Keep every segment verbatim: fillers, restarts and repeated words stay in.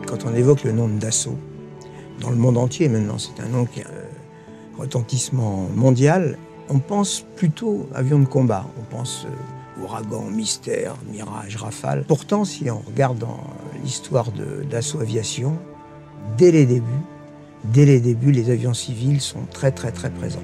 Quand on évoque le nom de Dassault, dans le monde entier maintenant, c'est un nom qui a un retentissement mondial, on pense plutôt avion de combat. On pense euh, Ouragan, Mystère, Mirage, Rafale. Pourtant, si on regarde dans l'histoire de Dassault Aviation, dès les débuts, dès les débuts, les avions civils sont très très très présents.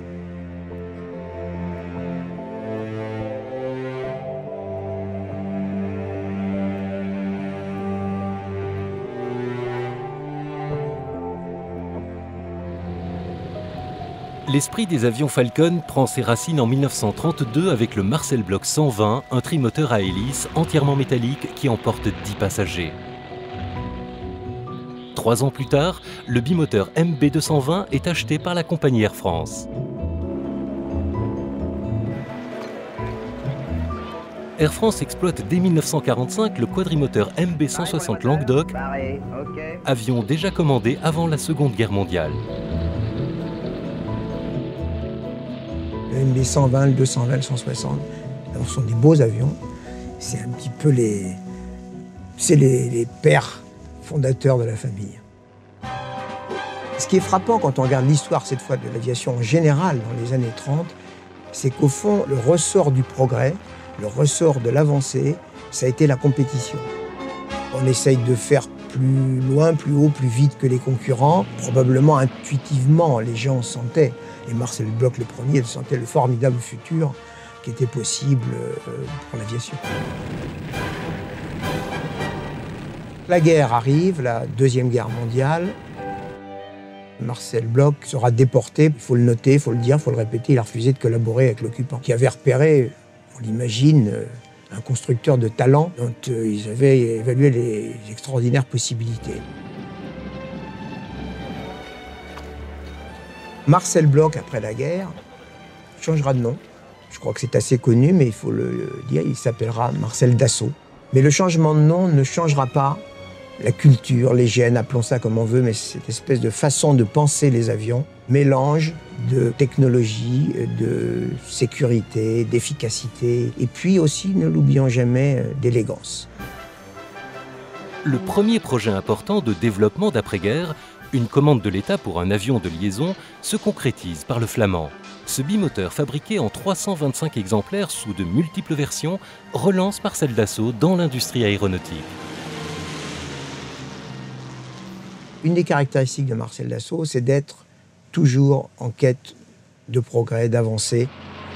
L'esprit des avions Falcon prend ses racines en mille neuf cent trente-deux avec le Marcel Bloch cent vingt, un trimoteur à hélice entièrement métallique qui emporte dix passagers. Trois ans plus tard, le bimoteur M B deux cent vingt est acheté par la compagnie Air France. Air France exploite dès mille neuf cent quarante-cinq le quadrimoteur M B cent soixante Languedoc, avion déjà commandé avant la Seconde Guerre mondiale. Le M B cent vingt, le deux cent vingt, le cent soixante, ce sont des beaux avions. C'est un petit peu les, c'est les, les pères fondateurs de la famille. Ce qui est frappant quand on regarde l'histoire cette fois de l'aviation en général dans les années trente, c'est qu'au fond, le ressort du progrès, le ressort de l'avancée, ça a été la compétition. On essaye de faire plus loin, plus haut, plus vite que les concurrents. Probablement intuitivement, les gens sentaient, et Marcel Bloch le premier, sentait le formidable futur qui était possible pour l'aviation. La guerre arrive, la Deuxième Guerre mondiale. Marcel Bloch sera déporté, il faut le noter, il faut le dire, il faut le répéter, il a refusé de collaborer avec l'occupant, qui avait repéré, on l'imagine, un constructeur de talent dont euh, ils avaient évalué les extraordinaires possibilités. Marcel Bloch, après la guerre, changera de nom. Je crois que c'est assez connu, mais il faut le dire, il s'appellera Marcel Dassault. Mais le changement de nom ne changera pas la culture, les gènes, appelons ça comme on veut, mais cette espèce de façon de penser les avions, mélange de technologie, de sécurité, d'efficacité, et puis aussi, ne l'oublions jamais, d'élégance. Le premier projet important de développement d'après-guerre, une commande de l'État pour un avion de liaison, se concrétise par le Flamand. Ce bimoteur, fabriqué en trois cent vingt-cinq exemplaires sous de multiples versions, relance Marcel Dassault dans l'industrie aéronautique. Une des caractéristiques de Marcel Dassault, c'est d'être toujours en quête de progrès, d'avancée.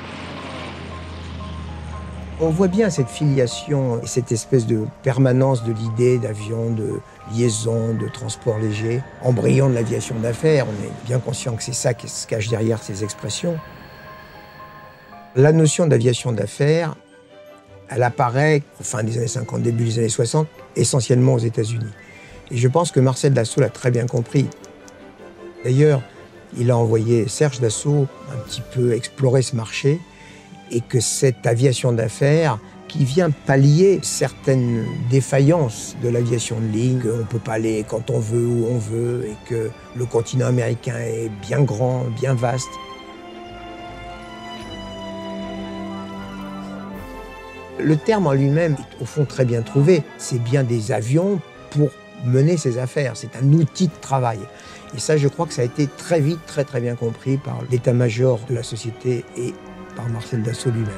On voit bien cette filiation et cette espèce de permanence de l'idée d'avion, de liaison, de transport léger, embryon de l'aviation d'affaires. On est bien conscient que c'est ça qui se cache derrière ces expressions. La notion d'aviation d'affaires, elle apparaît au fin des années cinquante, début des années soixante, essentiellement aux États-Unis. Et je pense que Marcel Dassault l'a très bien compris. D'ailleurs, il a envoyé Serge Dassault un petit peu explorer ce marché et que cette aviation d'affaires qui vient pallier certaines défaillances de l'aviation de ligne, qu'on ne peut pas aller quand on veut, où on veut, et que le continent américain est bien grand, bien vaste. Le terme en lui-même est au fond très bien trouvé. C'est bien des avions pour mener ses affaires. C'est un outil de travail. Et ça, je crois que ça a été très vite, très très bien compris par l'état-major de la société et par Marcel Dassault lui-même.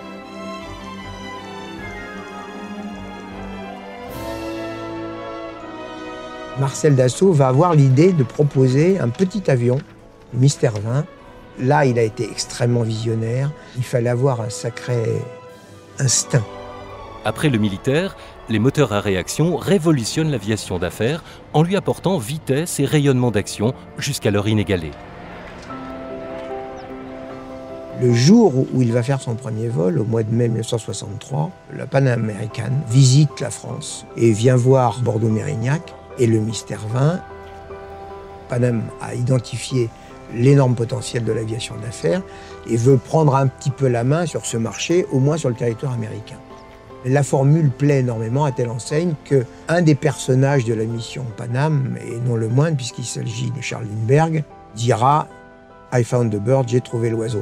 Marcel Dassault va avoir l'idée de proposer un petit avion, le Mystère vingt. Là, il a été extrêmement visionnaire. Il fallait avoir un sacré instinct. Après le militaire, les moteurs à réaction révolutionnent l'aviation d'affaires en lui apportant vitesse et rayonnement d'action jusqu'alors inégalés. Le jour où il va faire son premier vol, au mois de mai mille neuf cent soixante-trois, la Pan American visite la France et vient voir Bordeaux-Mérignac et le Mystère vingt. Pan Am a identifié l'énorme potentiel de l'aviation d'affaires et veut prendre un petit peu la main sur ce marché, au moins sur le territoire américain. La formule plaît énormément à telle enseigne qu'un des personnages de la mission Pan Am, et non le moindre puisqu'il s'agit de Charles Lindbergh, dira « I found the bird », j'ai trouvé l'oiseau.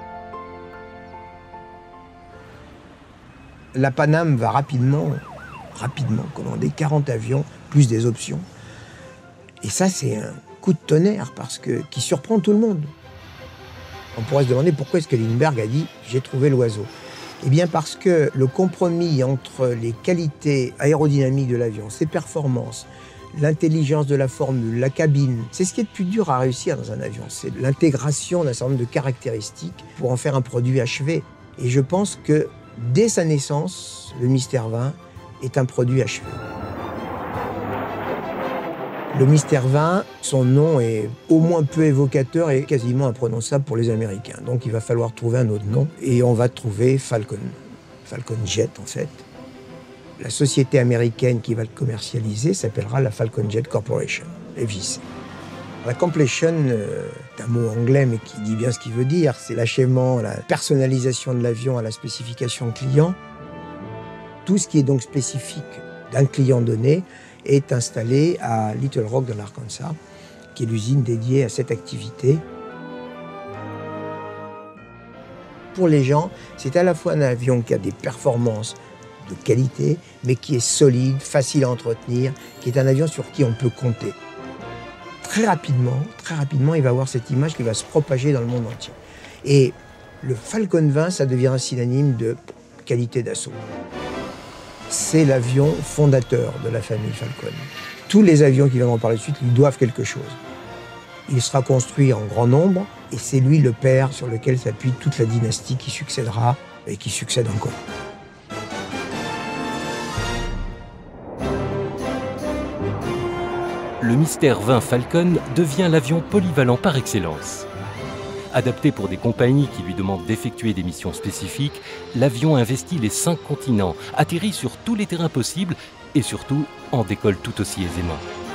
La Pan Am va rapidement rapidement commander quarante avions, plus des options. Et ça, c'est un coup de tonnerre parce que, qui surprend tout le monde. On pourrait se demander pourquoi est-ce que Lindbergh a dit « j'ai trouvé l'oiseau ». Eh bien parce que le compromis entre les qualités aérodynamiques de l'avion, ses performances, l'intelligence de la formule, la cabine, c'est ce qui est le plus dur à réussir dans un avion. C'est l'intégration d'un certain nombre de caractéristiques pour en faire un produit achevé. Et je pense que dès sa naissance, le Mystère vingt est un produit achevé. Le Mystère vingt, son nom est au moins peu évocateur et quasiment imprononçable pour les Américains. Donc il va falloir trouver un autre nom et on va trouver Falcon. Falcon Jet en fait. La société américaine qui va le commercialiser s'appellera la Falcon Jet Corporation, F J C. La completion euh, est un mot anglais mais qui dit bien ce qu'il veut dire. C'est l'achèvement, la personnalisation de l'avion à la spécification client. Tout ce qui est donc spécifique d'un client donné est installé à Little Rock dans l'Arkansas, qui est l'usine dédiée à cette activité. Pour les gens, c'est à la fois un avion qui a des performances de qualité, mais qui est solide, facile à entretenir, qui est un avion sur qui on peut compter. Très rapidement, très rapidement, il va avoir cette image qui va se propager dans le monde entier. Et le Falcon vingt, ça devient un synonyme de qualité d'assaut. C'est l'avion fondateur de la famille Falcon. Tous les avions qui viendront par la suite lui doivent quelque chose. Il sera construit en grand nombre et c'est lui le père sur lequel s'appuie toute la dynastie qui succédera et qui succède encore. Le Mystère vingt Falcon devient l'avion polyvalent par excellence. Adapté pour des compagnies qui lui demandent d'effectuer des missions spécifiques, l'avion investit les cinq continents, atterrit sur tous les terrains possibles et surtout en décolle tout aussi aisément.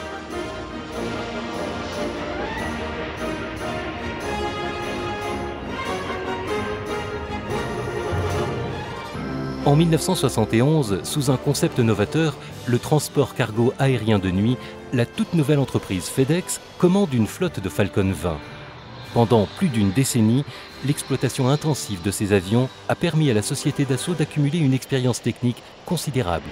En mille neuf cent soixante et onze, sous un concept novateur, le transport cargo aérien de nuit, la toute nouvelle entreprise FedEx commande une flotte de Falcon vingt. Pendant plus d'une décennie, l'exploitation intensive de ces avions a permis à la société d'assaut d'accumuler une expérience technique considérable.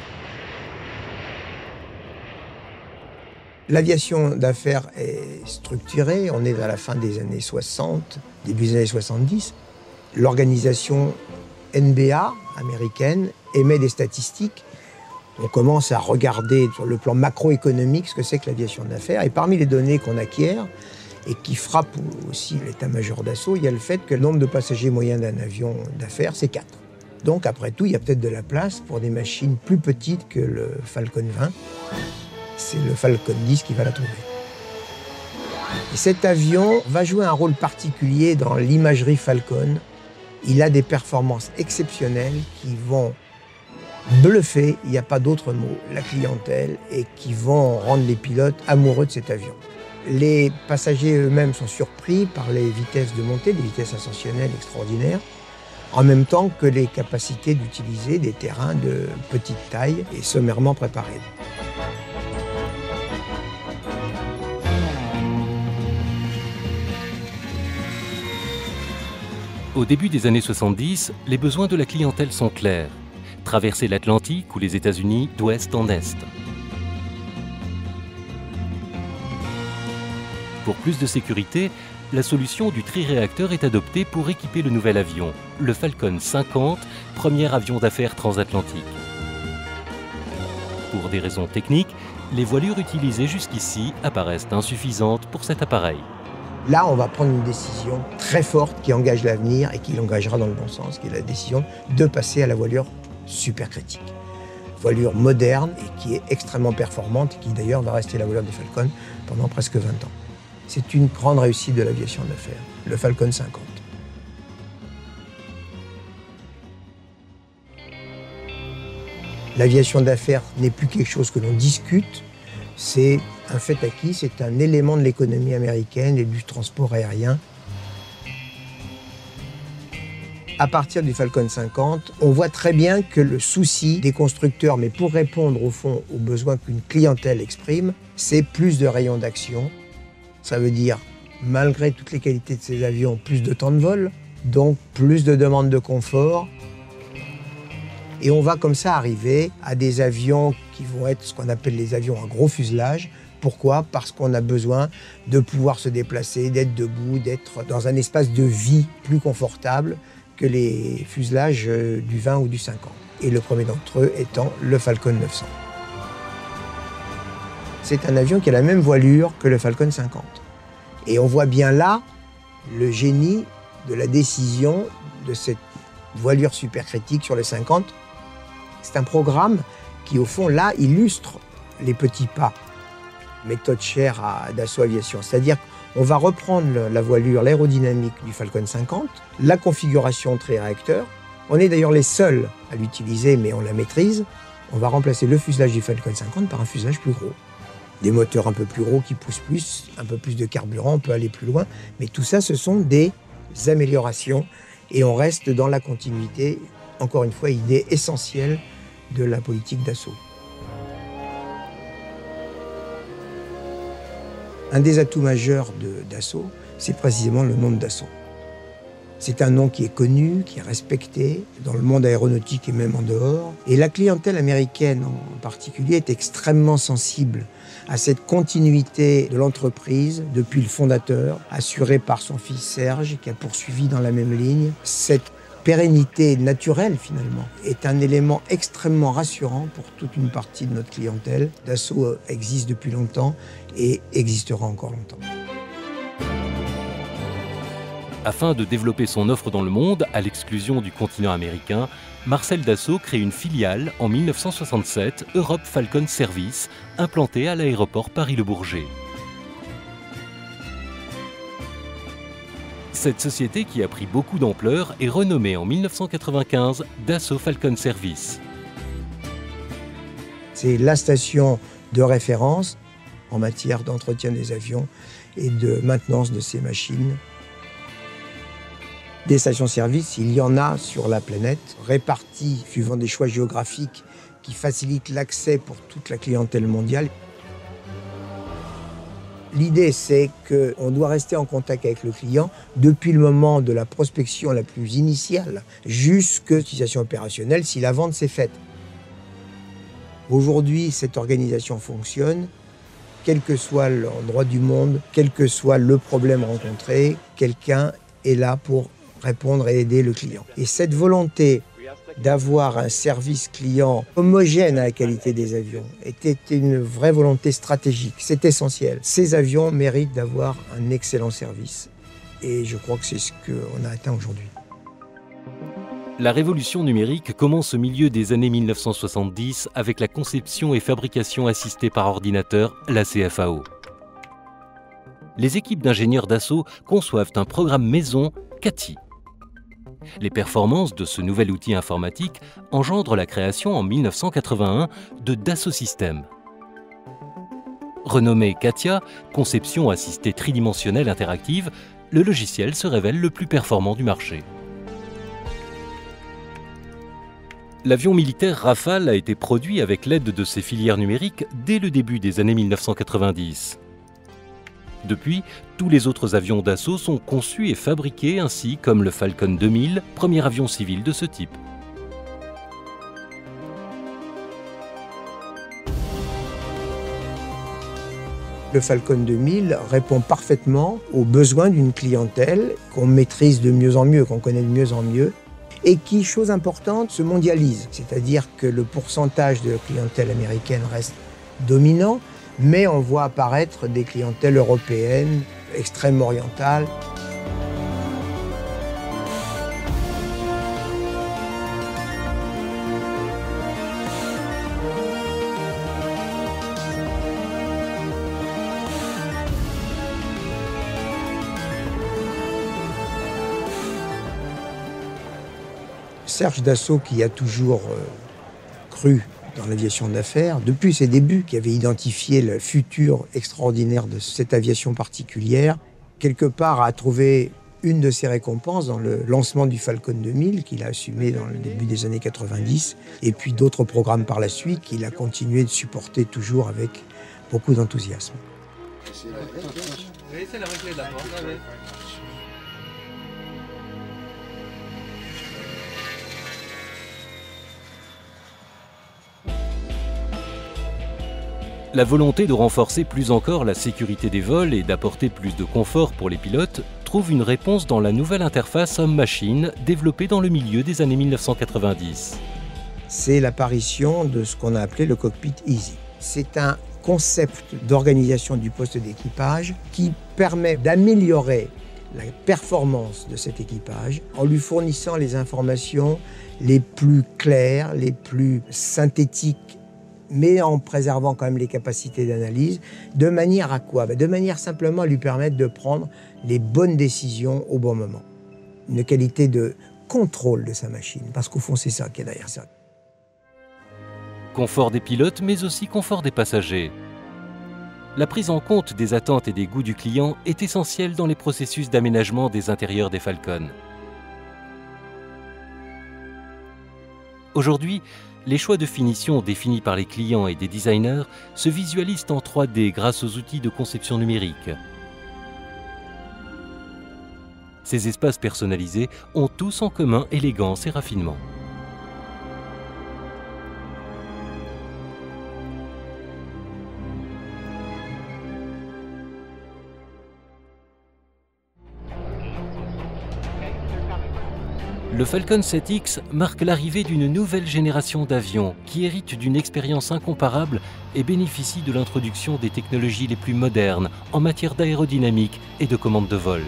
L'aviation d'affaires est structurée, on est à la fin des années soixante, début des années soixante-dix. L'organisation N B A américaine émet des statistiques. On commence à regarder sur le plan macroéconomique ce que c'est que l'aviation d'affaires. Et parmi les données qu'on acquiert, et qui frappe aussi l'état-major d'assaut, il y a le fait que le nombre de passagers moyens d'un avion d'affaires, c'est quatre. Donc après tout, il y a peut-être de la place pour des machines plus petites que le Falcon vingt. C'est le Falcon dix qui va la trouver. Et cet avion va jouer un rôle particulier dans l'imagerie Falcon. Il a des performances exceptionnelles qui vont bluffer, il n'y a pas d'autre mot, la clientèle et qui vont rendre les pilotes amoureux de cet avion. Les passagers eux-mêmes sont surpris par les vitesses de montée, des vitesses ascensionnelles extraordinaires, en même temps que les capacités d'utiliser des terrains de petite taille et sommairement préparés. Au début des années soixante-dix, les besoins de la clientèle sont clairs. Traverser l'Atlantique ou les États-Unis d'ouest en est. Pour plus de sécurité, la solution du triréacteur est adoptée pour équiper le nouvel avion, le Falcon cinquante, premier avion d'affaires transatlantique. Pour des raisons techniques, les voilures utilisées jusqu'ici apparaissent insuffisantes pour cet appareil. Là, on va prendre une décision très forte qui engage l'avenir et qui l'engagera dans le bon sens, qui est la décision de passer à la voilure supercritique. Voilure moderne et qui est extrêmement performante et qui d'ailleurs va rester la voilure des Falcon pendant presque vingt ans. C'est une grande réussite de l'aviation d'affaires, le Falcon cinquante. L'aviation d'affaires n'est plus quelque chose que l'on discute, c'est un fait acquis, c'est un élément de l'économie américaine et du transport aérien. À partir du Falcon cinquante, on voit très bien que le souci des constructeurs, mais pour répondre au fond aux besoins qu'une clientèle exprime, c'est plus de rayons d'action. Ça veut dire, malgré toutes les qualités de ces avions, plus de temps de vol, donc plus de demandes de confort, Et on va comme ça arriver à des avions qui vont être ce qu'on appelle les avions à gros fuselage. Pourquoi? Parce qu'on a besoin de pouvoir se déplacer, d'être debout, d'être dans un espace de vie plus confortable que les fuselages du vingt ou du cinquante. Et le premier d'entre eux étant le Falcon neuf cents. C'est un avion qui a la même voilure que le Falcon cinquante. Et on voit bien là le génie de la décision de cette voilure supercritique sur le cinquante. C'est un programme qui, au fond, là, illustre les petits pas, méthode chère à Dassault Aviation. C'est-à-dire qu'on va reprendre la voilure, l'aérodynamique du Falcon cinquante, la configuration triréacteur. On est d'ailleurs les seuls à l'utiliser, mais on la maîtrise. On va remplacer le fuselage du Falcon cinquante par un fuselage plus gros. Des moteurs un peu plus gros qui poussent plus, un peu plus de carburant, on peut aller plus loin. Mais tout ça, ce sont des améliorations et on reste dans la continuité, encore une fois, idée essentielle de la politique Dassault. Un des atouts majeurs de Dassault, c'est précisément le nom de Dassault. C'est un nom qui est connu, qui est respecté dans le monde aéronautique et même en dehors. Et la clientèle américaine en particulier est extrêmement sensible à cette continuité de l'entreprise depuis le fondateur, assurée par son fils Serge, qui a poursuivi dans la même ligne. Cette pérennité naturelle, finalement, est un élément extrêmement rassurant pour toute une partie de notre clientèle. Dassault existe depuis longtemps et existera encore longtemps. Afin de développer son offre dans le monde, à l'exclusion du continent américain, Marcel Dassault crée une filiale en mille neuf cent soixante-sept, Europe Falcon Service, implantée à l'aéroport Paris-Le Bourget. Cette société, qui a pris beaucoup d'ampleur, est renommée en mille neuf cent quatre-vingt-quinze Dassault Falcon Service. C'est la station de référence en matière d'entretien des avions et de maintenance de ces machines. Des stations-service, il y en a sur la planète, réparties suivant des choix géographiques qui facilitent l'accès pour toute la clientèle mondiale. L'idée, c'est qu'on doit rester en contact avec le client depuis le moment de la prospection la plus initiale jusqu'à l'utilisation opérationnelle si la vente s'est faite. Aujourd'hui, cette organisation fonctionne, quel que soit l'endroit du monde, quel que soit le problème rencontré, quelqu'un est là pour répondre et aider le client. Et cette volonté d'avoir un service client homogène à la qualité des avions était une vraie volonté stratégique, c'est essentiel. Ces avions méritent d'avoir un excellent service et je crois que c'est ce qu'on a atteint aujourd'hui. La révolution numérique commence au milieu des années mille neuf cent soixante-dix avec la conception et fabrication assistée par ordinateur, la C F A O. Les équipes d'ingénieurs Dassault conçoivent un programme maison CATI. Les performances de ce nouvel outil informatique engendrent la création en mille neuf cent quatre-vingt-un de Dassault Systèmes. Renommé CATIA, conception assistée tridimensionnelle interactive, le logiciel se révèle le plus performant du marché. L'avion militaire Rafale a été produit avec l'aide de ses filières numériques dès le début des années mille neuf cent quatre-vingt-dix. Depuis, tous les autres avions Dassault sont conçus et fabriqués ainsi comme le Falcon deux mille, premier avion civil de ce type. Le Falcon deux mille répond parfaitement aux besoins d'une clientèle qu'on maîtrise de mieux en mieux, qu'on connaît de mieux en mieux, et qui, chose importante, se mondialise. C'est-à-dire que le pourcentage de la clientèle américaine reste dominant, mais on voit apparaître des clientèles européennes, extrême orientales. Serge Dassault, qui a toujours euh, cru dans l'aviation d'affaires, depuis ses débuts, qui avait identifié le futur extraordinaire de cette aviation particulière, quelque part a trouvé une de ses récompenses dans le lancement du Falcon deux mille, qu'il a assumé dans le début des années quatre-vingt-dix, et puis d'autres programmes par la suite qu'il a continué de supporter toujours avec beaucoup d'enthousiasme. La volonté de renforcer plus encore la sécurité des vols et d'apporter plus de confort pour les pilotes trouve une réponse dans la nouvelle interface homme-machine développée dans le milieu des années mille neuf cent quatre-vingt-dix. C'est l'apparition de ce qu'on a appelé le cockpit easy. C'est un concept d'organisation du poste d'équipage qui permet d'améliorer la performance de cet équipage en lui fournissant les informations les plus claires, les plus synthétiques, mais en préservant quand même les capacités d'analyse. De manière à quoi? De manière simplement à lui permettre de prendre les bonnes décisions au bon moment. Une qualité de contrôle de sa machine, parce qu'au fond, c'est ça qui est derrière ça. Confort des pilotes, mais aussi confort des passagers. La prise en compte des attentes et des goûts du client est essentielle dans les processus d'aménagement des intérieurs des Falcon. Aujourd'hui, les choix de finition définis par les clients et des designers se visualisent en trois D grâce aux outils de conception numérique. Ces espaces personnalisés ont tous en commun élégance et raffinement. Le Falcon sept X marque l'arrivée d'une nouvelle génération d'avions qui hérite d'une expérience incomparable et bénéficie de l'introduction des technologies les plus modernes en matière d'aérodynamique et de commande de vol.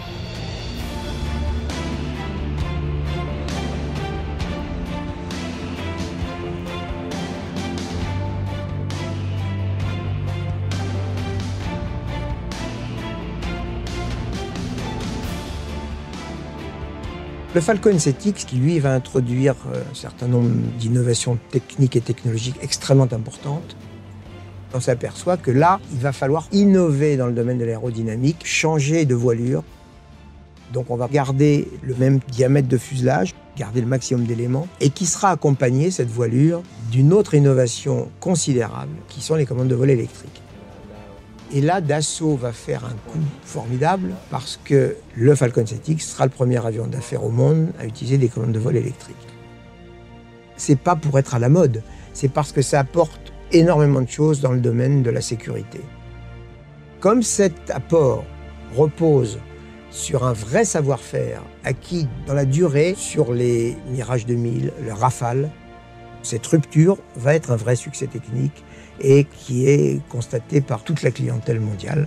Le Falcon sept X, qui lui va introduire un certain nombre d'innovations techniques et technologiques extrêmement importantes, on s'aperçoit que là, il va falloir innover dans le domaine de l'aérodynamique, changer de voilure. Donc on va garder le même diamètre de fuselage, garder le maximum d'éléments, et qui sera accompagné, cette voilure, d'une autre innovation considérable, qui sont les commandes de vol électriques. Et là, Dassault va faire un coup formidable parce que le Falcon sept X sera le premier avion d'affaires au monde à utiliser des commandes de vol électriques. C'est pas pour être à la mode, c'est parce que ça apporte énormément de choses dans le domaine de la sécurité. Comme cet apport repose sur un vrai savoir-faire acquis dans la durée sur les Mirage deux mille, le Rafale, cette rupture va être un vrai succès technique et qui est constaté par toute la clientèle mondiale.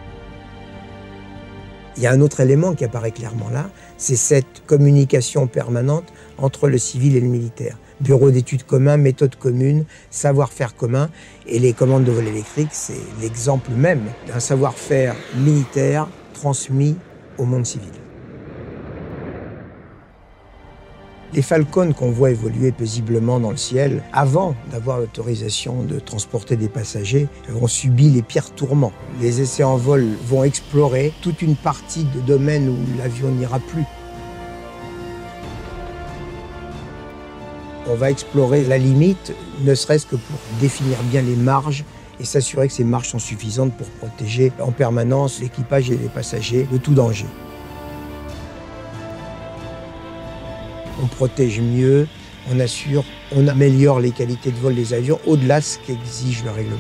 Il y a un autre élément qui apparaît clairement là, c'est cette communication permanente entre le civil et le militaire. Bureau d'études commun, méthode commune, savoir-faire commun, et les commandes de vol électrique, c'est l'exemple même d'un savoir-faire militaire transmis au monde civil. Les Falcons qu'on voit évoluer paisiblement dans le ciel, avant d'avoir l'autorisation de transporter des passagers, ont subi les pires tourments. Les essais en vol vont explorer toute une partie de domaines où l'avion n'ira plus. On va explorer la limite, ne serait-ce que pour définir bien les marges et s'assurer que ces marges sont suffisantes pour protéger en permanence l'équipage et les passagers de tout danger. On protège mieux, on assure, on améliore les qualités de vol des avions au-delà de ce qu'exige le règlement.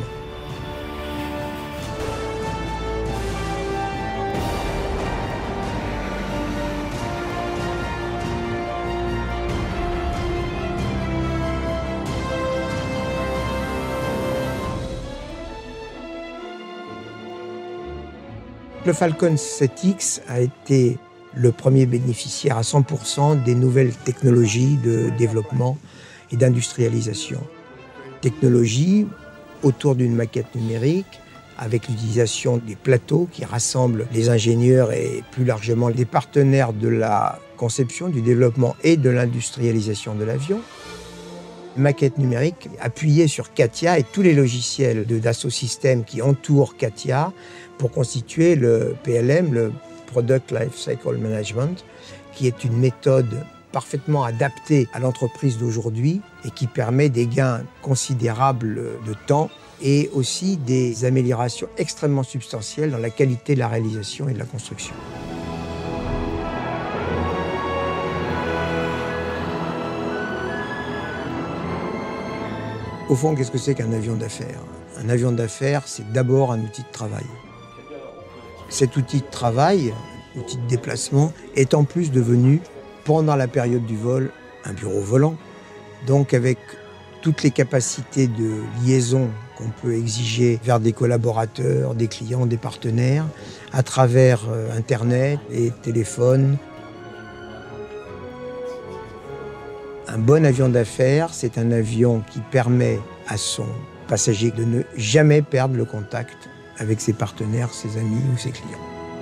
Le Falcon sept X a été le premier bénéficiaire à cent pour cent des nouvelles technologies de développement et d'industrialisation. Technologie autour d'une maquette numérique, avec l'utilisation des plateaux qui rassemblent les ingénieurs et plus largement les partenaires de la conception, du développement et de l'industrialisation de l'avion. Maquette numérique appuyée sur CATIA et tous les logiciels de Dassault Systèmes qui entourent CATIA pour constituer le P L M, le Product Lifecycle Management, qui est une méthode parfaitement adaptée à l'entreprise d'aujourd'hui et qui permet des gains considérables de temps et aussi des améliorations extrêmement substantielles dans la qualité de la réalisation et de la construction. Au fond, qu'est-ce que c'est qu'un avion d'affaires? Un avion d'affaires, c'est d'abord un outil de travail. Cet outil de travail, outil de déplacement, est en plus devenu, pendant la période du vol, un bureau volant. Donc avec toutes les capacités de liaison qu'on peut exiger vers des collaborateurs, des clients, des partenaires, à travers euh, Internet et téléphones. Un bon avion d'affaires, c'est un avion qui permet à son passager de ne jamais perdre le contact avec ses partenaires, ses amis ou ses clients.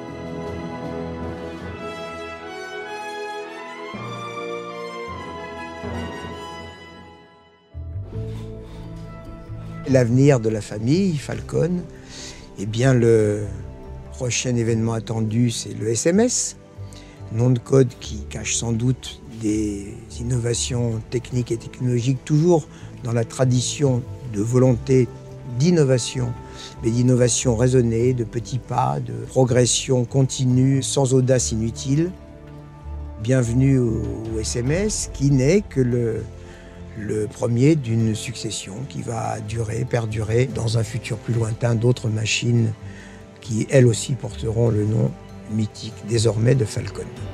L'avenir de la famille Falcon, eh bien le prochain événement attendu, c'est le S M S, nom de code qui cache sans doute des innovations techniques et technologiques, toujours dans la tradition de volonté d'innovation, mais d'innovation raisonnée, de petits pas, de progression continue, sans audace inutile. Bienvenue au S M S, qui n'est que le, le premier d'une succession qui va durer, perdurer dans un futur plus lointain d'autres machines qui, elles aussi, porteront le nom mythique désormais de Falcon.